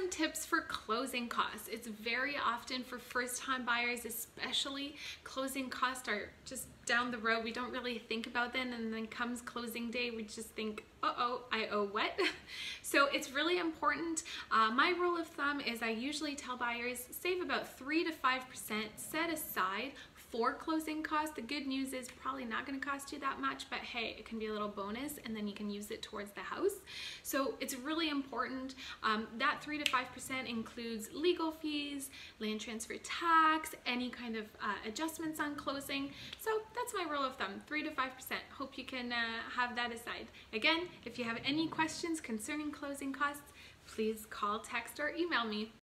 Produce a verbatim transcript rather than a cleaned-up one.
some tips for closing costs. It's very often for first-time buyers, especially, closing costs are just down the road. We don't really think about them, and then comes closing day, we just think, uh-oh, I owe what? So it's really important. Uh, my rule of thumb is I usually tell buyers, save about three to five percent set aside for closing costs. The good news is probably not going to cost you that much, but hey, it can be a little bonus, and then you can use it towards the house. So it's really important. Um, that three to five percent includes legal fees, land transfer tax, any kind of uh, adjustments on closing. So that's my rule of thumb, three to five percent. Hope you can uh, have that aside. Again, if you have any questions concerning closing costs, please call, text, or email me.